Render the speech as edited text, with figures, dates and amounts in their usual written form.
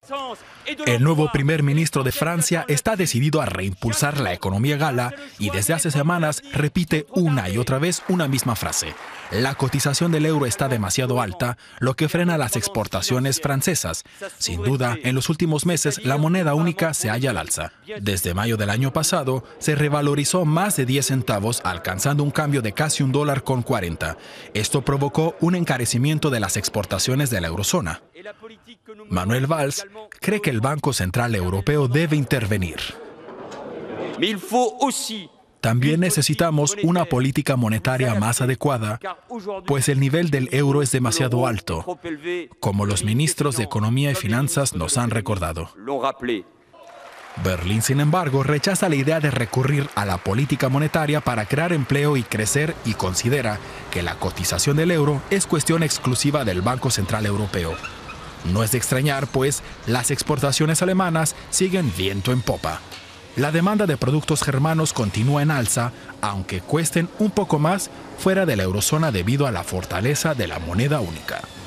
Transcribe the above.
El nuevo primer ministro de Francia está decidido a reimpulsar la economía gala y desde hace semanas repite una y otra vez una misma frase. La cotización del euro está demasiado alta, lo que frena las exportaciones francesas. Sin duda, en los últimos meses la moneda única se halla al alza. Desde mayo del año pasado se revalorizó más de 10 centavos, alcanzando un cambio de casi $1,40. Esto provocó un encarecimiento de las exportaciones de la eurozona. Manuel Valls cree que el Banco Central Europeo debe intervenir. También necesitamos una política monetaria más adecuada, pues el nivel del euro es demasiado alto, como los ministros de Economía y Finanzas nos han recordado. Berlín, sin embargo, rechaza la idea de recurrir a la política monetaria para crear empleo y crecer y considera que la cotización del euro es cuestión exclusiva del Banco Central Europeo. No es de extrañar, pues las exportaciones alemanas siguen viento en popa. La demanda de productos germanos continúa en alza, aunque cuesten un poco más fuera de la eurozona debido a la fortaleza de la moneda única.